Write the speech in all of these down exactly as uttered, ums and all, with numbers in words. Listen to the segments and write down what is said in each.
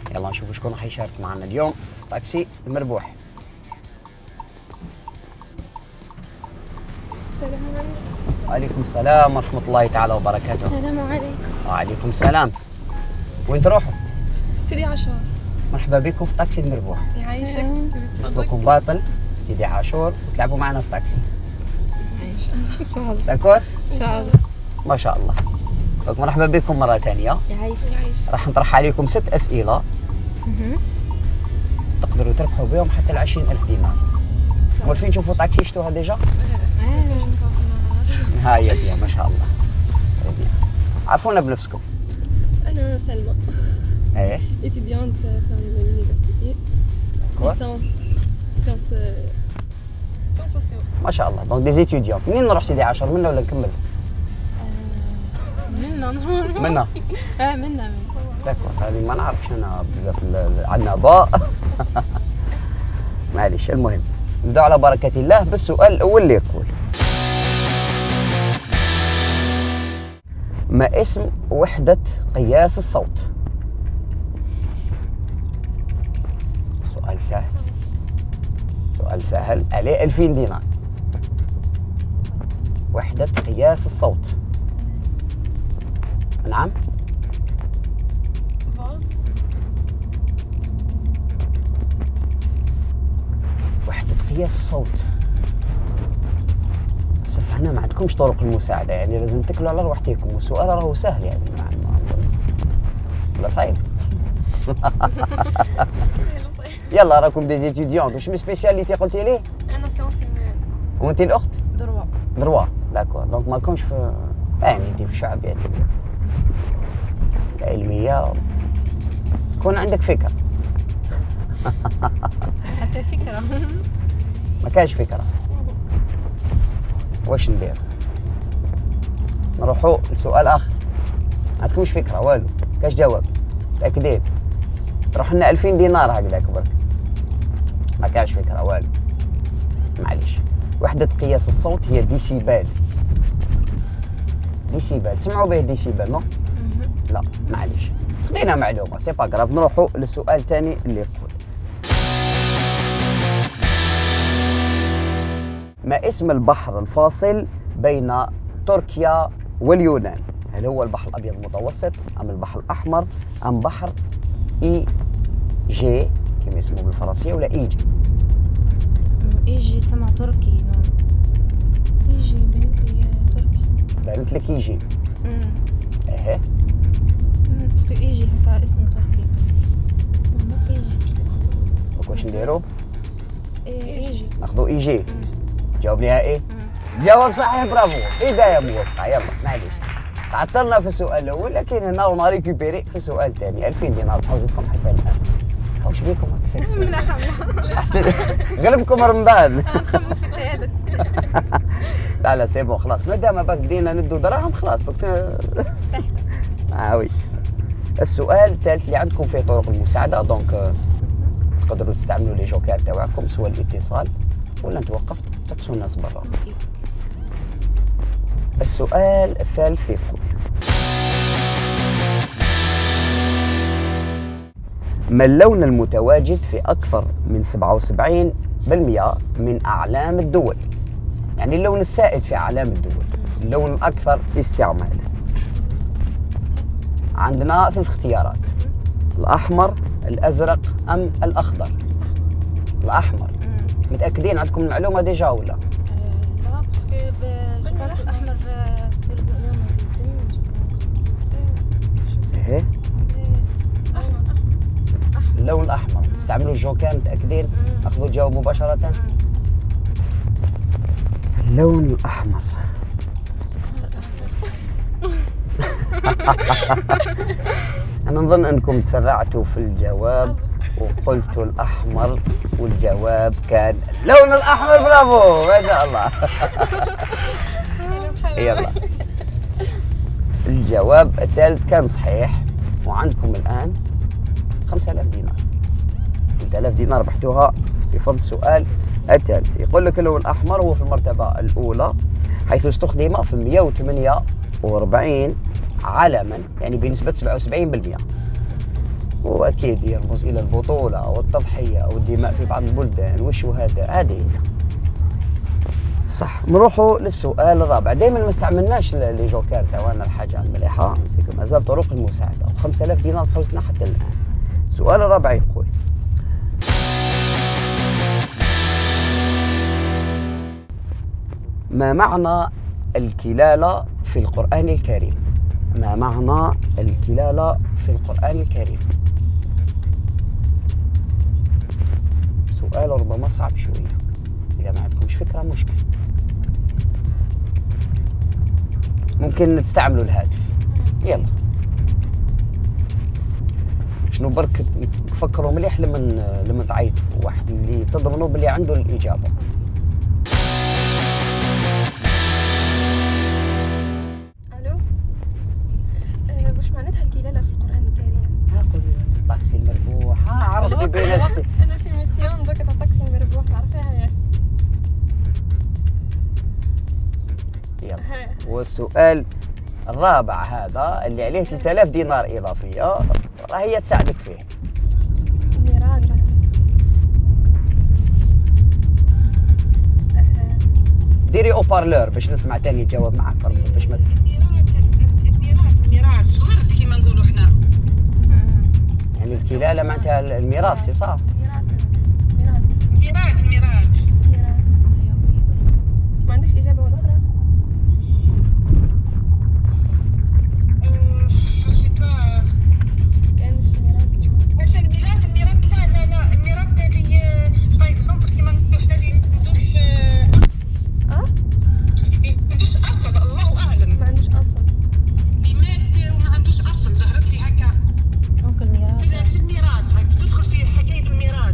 يلا نشوف شكون راح يشارك معنا اليوم في طاكسي المربوح. السلام عليكم. وعليكم السلام ورحمة الله تعالى وبركاته. السلام عليكم. وعليكم السلام. وين تروحوا؟ سيدي عاشور. مرحبا بكم في طاكسي المربوح. يعيشك. وصلكم باطل سيدي عاشور وتلعبوا معنا في طاكسي. يعيشك. ان شاء الله. داكور؟ ان شاء الله. ما شاء الله. دونك مرحبا بكم مرة ثانية. يعيشك. راح نطرح عليكم ست أسئلة تقدروا تربحوا بهم حتى ل عشرين ألف دينار. موالفين تشوفوا طاكسي شفتوها ديجا؟ هاي بيان ما شاء الله. عرفونا بنفسكم. أنا سلمى. ايه. étudiante في l'université. Quoi? Licence sciences sciences sociaux. ما شاء الله. دونك دي زيتيديون. منين نروح سيدي عاشور؟ منا ولا نكمل؟ منا منا. اه منا منا. داكور هذه ما نعرفش انا بزاف عندنا باء. معليش المهم نبداو على بركة الله بالسؤال الأول اللي يقول: ما اسم وحدة قياس الصوت؟ سؤال سهل. سؤال سهل عليه ألفين دينار. وحدة قياس الصوت. نعم؟ وحدة قياس الصوت. بس هنا ما عندكمش طرق المساعدة، يعني لازم تكلوا على روحتكم، والسؤال راهو سهل يعني ما ولا صعيب؟ يلا راكم دي زيتيديون. واش من سبيسياليتي قلتي لي؟ أنا سيونس هيومان. وانت الأخت؟ دروا. دروا داكور. دونك مالكمش في يعني انت في الشعبية العلمية تكون عندك فكرة. حتى فكرة. ما كانش فكرة. واش ندير؟ نروحوا لسؤال آخر. ما عندكمش فكرة والو، كاش جواب تأكدين. تروح لنا ألفين دينار هكذاك برك. ما كانش فكرة والو. معليش. وحدة قياس الصوت هي ديسيبال. ديسيبال سمعوا به ديسيبال نو؟ لا معليش خدينا معلومة سي با كراف. نروحوا للسؤال الثاني اللي يقول: ما اسم البحر الفاصل بين تركيا واليونان؟ هل هو البحر الأبيض المتوسط أم البحر الأحمر أم بحر إي جي كما اسمه بالفرنسية ولا إيجي؟ ايجي تما تركي. ايجي بنت لي تركي. بانت لك إيجي. امم ايه باسكو ايجي هكا اسم تركي. ما ايجي. واش نديرو؟ ايجي. ناخذوا إيجي. جواب نهائي؟ جواب صحيح برافو. بداية موفقة. يلا معليش تعثرنا في السؤال الأول، لكن هنا ونريكوبيري في السؤال الثاني. ألفين دينار بحوزتكم حتى الآن. واش بيكم هكا؟ غلبكم رمضان. نخمم في الثالث. لا لا سي بون خلاص، مادام باك بدينا ندو دراهم خلاص. اه وي. السؤال الثالث اللي عندكم فيه طرق المساعدة، دونك تقدروا تستعملوا لي جوكر تاعكم سواء الاتصال ولا انت وقفت تسقسوا الناس برا. السؤال الثالث يقول: ما اللون المتواجد في أكثر من سبعة وسبعين بالمئة من أعلام الدول؟ يعني اللون السائد في أعلام الدول، اللون الأكثر استعمالا. عندنا ثلاث اختيارات: الأحمر، الأزرق أم الأخضر؟ الأحمر. متأكدين عندكم المعلومة ديجا ولا؟ لا باسكو جو باس الاحمر ايه اللون الأحمر. استعملوا الجوكر. متأكدين؟ أخذوا الجواب مباشرة. اللون الأحمر. أنا نظن أنكم تسرعتوا في الجواب وقلتوا الأحمر، والجواب كان اللون الأحمر. برافو ما شاء الله. يلا الجواب الثالث كان صحيح، وعندكم الآن خمسة آلاف دينار. ثلاثة آلاف دينار ربحتوها في فضل السؤال الثالث. يقول لك اللون الأحمر هو في المرتبة الأولى حيث استخدم في مئة وثمانية وأربعين علما، يعني بنسبة سبعة وسبعين بالمئة. واكيد يرمز الى البطوله والتضحيه والدماء في بعض البلدان والشهداء، هذه صح. نروحوا للسؤال الرابع. دائما ما استعملناش لي جوكر تاعنا، الحاجه المليحه نسيكم مازال طرق المساعده، و5000 دينار حوزتنا حتى الان. السؤال الرابع يقول: ما معنى الكلالة في القرآن الكريم؟ ما معنى الكلالة في القرآن الكريم؟ سؤال ربما صعب شوية، إذا ما عندكمش فكرة مشكل، ممكن تستعملوا الهاتف. يلا شنو برك فكروا مليح لما لما تعيطوا واحد اللي تضمنوا باللي عنده الإجابة. واش معناتها الكلالة في القرآن الكريم؟ ها قولي الطاكسي المربوح، ها عرفتي بيناتك. أنا في ميسيون دوكا تاع الطاكسي المربوح عرفتها يا. يلا والسؤال الرابع هذا اللي عليه ثلاثة آلاف دينار إضافية، راه هي تساعدك فيه. الميراد ديري او بارلور باش نسمع تاني يجاوب معك باش ما يعني الكلالة معناتها الميراث، سي صح؟ ميراد ميراد ميراث ميراد. ما عندكش إجابة ولا أخرى؟ كانش ميراد. بس الميراث الميراث لا لا لا الميراث اللي باغ اكزومبل كيما نقولوا حنا اللي ما عندوش أه؟ ما عندوش اصل، الله اعلم. ما عندوش أصل. اللي مات وما عندوش اصل، ظهرت لي هكا. دونك الميراث في الميراث هكا تدخل في حكايه الميراث.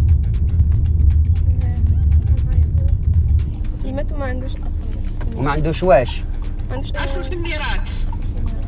اللي مات وما عندوش أصل. وما عندوش واش؟ ما عندوش اصل في الميراث. أصل في الميراث.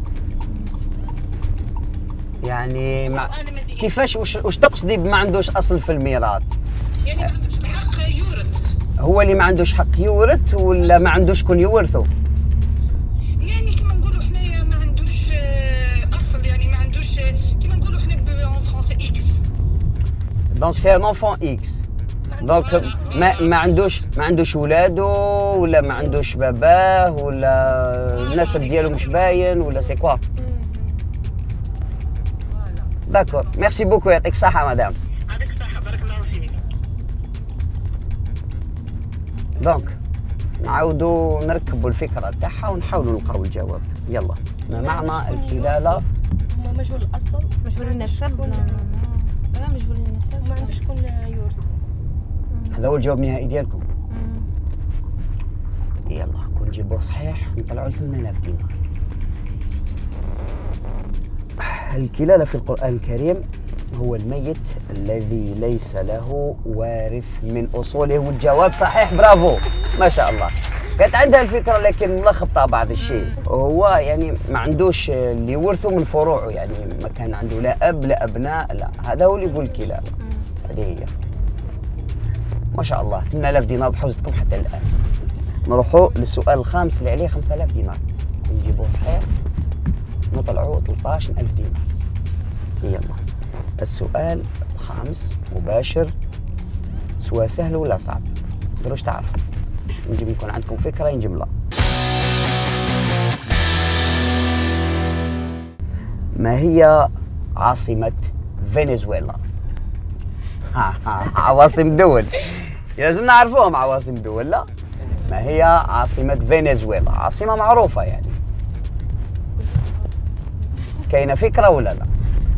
يعني مع... أنا ما أدري. كيفاش وش, وش تقصدي بما عندوش أصل في الميراث؟ يعني الحق يورث. هو اللي ما عندوش حق يورث ولا ما عندوش شكون يورثه؟ يعني كيما نقولوا حنايا ما عندوش آه، اصل، يعني ما عندوش آه، كيما نقولوا حنا اون فرونسي اكس. دونك سي ان اونفون اكس. دونك ما ما عندوش ما عندوش ولادو ولا ما عندوش باباه ولا النسب ديالو مش باين ولا سي كوا؟ داكور، ميرسي بوكو، يعطيك الصحة مدام. يعطيك الصحة، بارك الله فيك. دونك نعاودو نركبوا الفكرة تاعها ونحاولوا نلقاو الجواب. يلا، ما معنى الكلالة؟ هما مجهول الأصل، مجهول النسب. لا لا لا مجهول النسب، وما عندوش شكون يورث. هذا هو الجواب النهائي ديالكم. يلا كون نجيبوه صحيح نطلعوا ل ثمانية آلاف دينار. الكلالة في القرآن الكريم هو الميت الذي ليس له وارث من أصوله، والجواب صحيح، برافو ما شاء الله. كانت عندها الفكرة لكن ملخبطة بعض الشيء، هو يعني ما عندوش اللي يورثه من فروعه، يعني ما كان عنده لا أب لا أبناء، لا هذا هو اللي يقول الكلالة. هذه هي ما شاء الله. ثمانية آلاف دينار بحوزتكم حتى الآن. نروحوا للسؤال الخامس اللي عليه خمسة آلاف دينار، نجيبوه صحيح نطلعوا ثلاثة عشر ألف دينار. يلا السؤال الخامس مباشر، سواء سهل ولا صعب تقدروش تعرفوا، ينجم يكون عندكم فكرة ينجم لا. ما هي عاصمة فنزويلا؟ عواصم دول لازم نعرفوهم، عواصم دول. لا، ما هي عاصمة فنزويلا؟ عاصمة معروفة يعني، كاينة فكرة ولا لا؟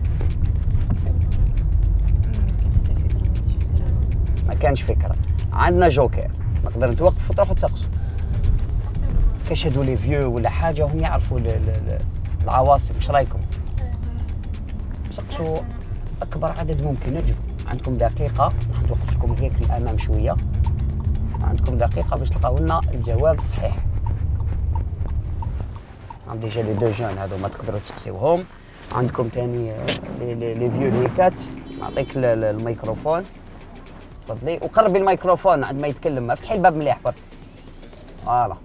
ما كانش فكرة. عندنا جوكر نقدر نتوقف وتروحوا تسقسوا، كاش هادو لي فيو ولا حاجة هم يعرفوا ل ل العواصم. اش رايكم؟ سقسوا أكبر عدد ممكن، نجروا. عندكم دقيقة، راح نوقف لكم هيك للأمام شوية، عندكم دقيقة باش تلقاو لنا الجواب الصحيح. عندي ديجا لي دو جون هادو ما تقدروا تسقسيوهم. عندكم تاني لي لي لي فيو هيكات. نعطيك الميكروفون تفضلي، وقربي الميكروفون عندما يتكلم، افتحي الباب مليح برك. فوالا.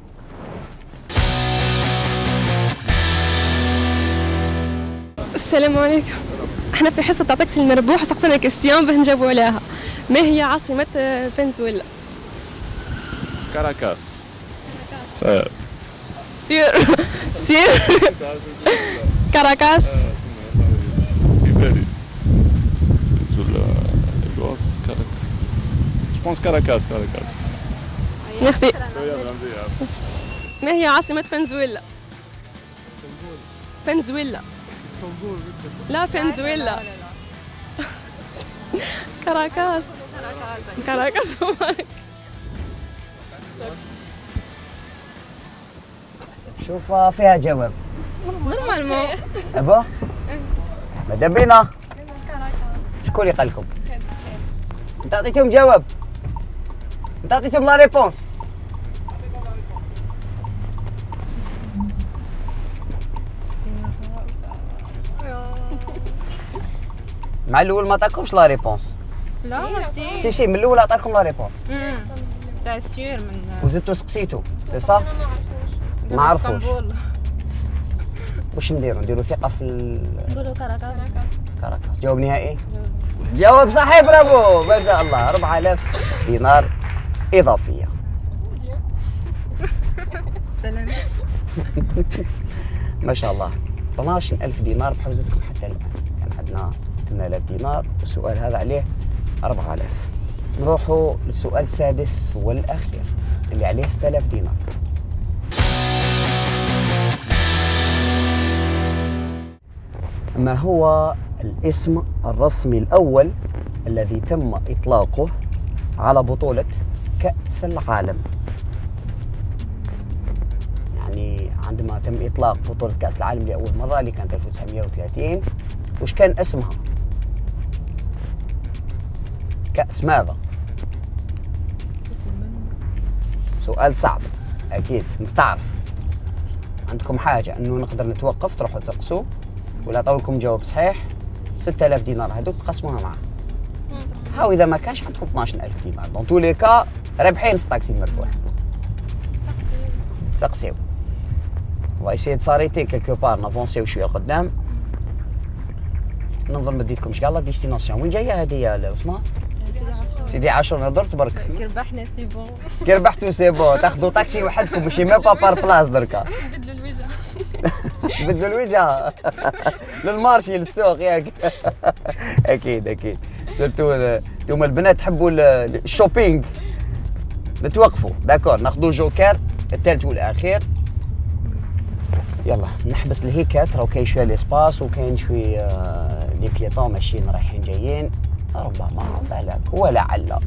السلام عليكم. احنا في حصه تاع تاكسي المربوح وسقسنا كيستيون باش نجاوبوا عليها. ما هي عاصمه فنزويلا؟ كاراكاس. سير سير سير كاراكاس. في بالي ولا لغوس كاراكاس. جو بونس كاراكاس كاراكاس. ميرسي. ما هي عاصمة فنزويلا؟ فنزويلا. لا فنزويلا. كاراكاس. كاراكاس. شوف فيها جواب. نورمالمون. ابا ماذا بينا. شكون اللي قال لكم؟ انت عطيتهم جواب. انت عطيتهم لا ريبونس. مع الاول ما عطاكمش لا ريبونس. لا سي سي سي من الاول عطاكم لا ريبونس. تاع سيور من وزدتوا سقسيتوا سي صح؟ ما عرفوش. واش نديروا؟ نديروا ثقه في ال... نقولوا كاراكاس. كاراكاس. جواب نهائي؟ جواب صحيح برافو ما شاء الله. أربعة آلاف دينار إضافية. سلام. ما شاء الله. اثناش ألف دينار بحوزتكم حتى الآن. كان عندنا ثمانية آلاف دينار والسؤال هذا عليه أربعة آلاف. نروحوا للسؤال السادس والأخير اللي عليه ستة آلاف دينار. ما هو الاسم الرسمي الأول الذي تم إطلاقه على بطولة كأس العالم؟ يعني عندما تم إطلاق بطولة كأس العالم لأول مرة اللي كانت ألف وتسعمائة وثلاثين، وش كان اسمها؟ كأس ماذا؟ سؤال صعب أكيد نستعرف. عندكم حاجة أنه نقدر نتوقف تروحوا تسقسوا ولا عطاو لكم جواب صحيح ستة آلاف دينار هذوك تقسموها معاه. هاو إذا ما كانش عندكم اثناش ألف دينار. دون تو لي كا رابحين في الطاكسي المربوح. سقسيو. و ايسيي دو ساريتي كيلكو بار نافونسيو شويه لقدام. ننظر ما ديتكمش كاع لا ديستيناسيون. وين جايه هذه يا اسمها؟ سيدي عاشور. درت برك كي ربحنا سي بون. كي ربحتوا سي بون تاخذوا طاكسي وحدكم ماشي ميم با بار بلاص دركا. نبدلوا الوجه. بدلوا الوجه للمارشي للسوق ياك. اكيد اكيد. سيرتو انتوما البنات تحبوا الشوبينغ. نتوقفوا داكور ناخذوا جوكر الثالث والاخير. يلا نحبس الهيكات. راهو كاين شويه ليسباس وكاين شويه لي بيتون ماشيين رايحين جايين. ربما بالك ولعل.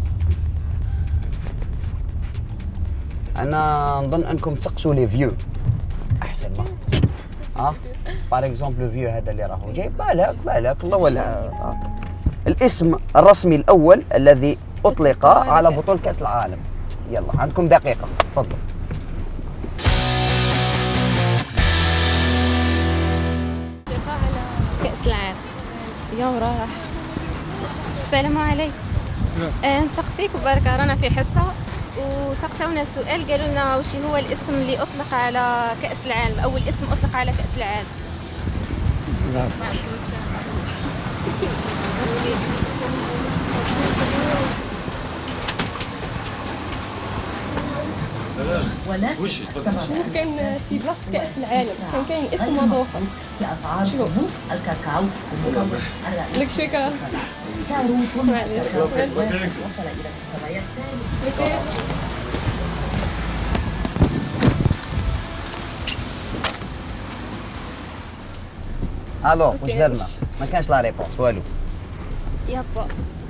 انا نظن انكم تسقسوا لي فيو احسن ما اه بار اكزومبل فيو هذا اللي راهو جاي. بالك بالك الله ولا. آه. الاسم الرسمي الاول الذي اطلق على بطولة كأس العالم. يلا عندكم دقيقة تفضل. كأس العالم. يوم راح. السلام عليكم. آه نسقسيك بركة رانا في حصة وسقسونا سؤال قالوا لنا وش هو الاسم اللي أطلق على كأس العالم، أول اسم أطلق على كأس العالم. نعم. وش كان في بلاصة كأس العالم كان كاين اسم مضوخة كأسعار حبوب الكاكاو المكون الرئيسي لك شوية سعره طن الكاكاو وصل إلى مستويات ثانية. الو واش درنا؟ ما كانش لا ريبونس والو. يابا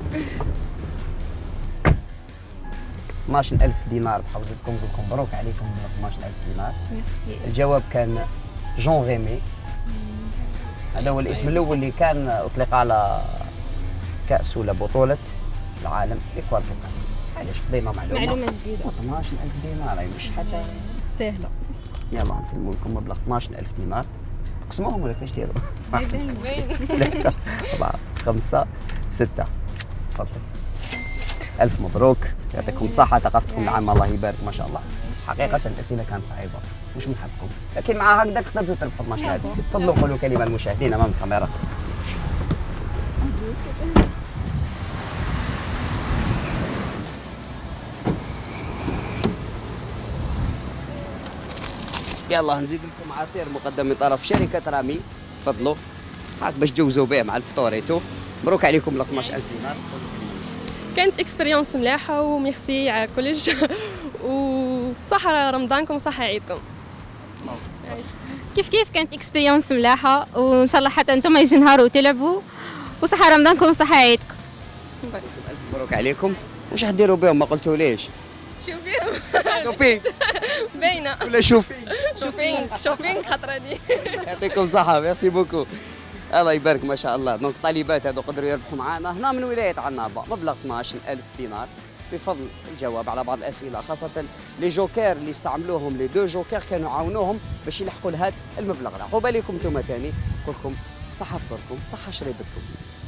اثناش ألف دينار بحوزتكم. نقولكم مبروك عليكم اثناش ألف دينار. الجواب كان جون غيمي. هذا هو الاسم الاول اللي كان اطلق على كأس ولا بطولة العالم لكواليفيكاسيون. علاش خدينا معلومة معلومة جديدة. اثناش ألف دينار هاي مش حاجة سهلة. يلا نسلموا لكم مبلغ اثناش ألف دينار. قسموهم ولا كيفاش ديروا؟ باين باين. ثلاثة أربعة خمسة ستة. تفضل. ألف مبروك يعطيكم الصحة. ثقافتكم العامة الله يبارك ما شاء الله. حقيقة الأسئلة كانت صعيبة مش من حقكم لكن مع هكذا تقدروا تربحوا اثناش ألف. تفضلوا قولوا كلمة للمشاهدين أمام الكاميرا. يلا نزيد لكم عصير مقدم من طرف شركة رامي، تفضلوا هاك باش تجوزوا به مع الفطوريتو. مبروك عليكم ال اثناش ألف دينار. كانت اكسبيريونس ملاحه وميرسي على كلش وصحة رمضانكم وصحة عيدكم. كيف كيف كانت اكسبيريونس ملاحه، وان شاء الله حتى انتم يجي نهار وتلعبوا، وصحة رمضانكم وصحة عيدكم. ألف مبروك عليكم. واش حديروا بهم ما قلتوا ليش؟ شوفيهم شوبينغ باينه ولا شوفي؟ شوفينغ شوفينغ خطره دي. يعطيكم الصحة، ميرسي بوكو. الله يبارك ما شاء الله. دونك الطالبات هذو قدروا يربحوا معنا هنا من ولاية عنابة مبلغ اثناش ألف دينار بفضل الجواب على بعض الأسئلة، خاصة لي جوكر اللي استعملوهم، لي دو جوكر كانوا عاونوهم باش يلحقوا لهذا المبلغ. عقبالكم انتم ثاني، نقول لكم صحة فطوركم، صحة شريبتكم.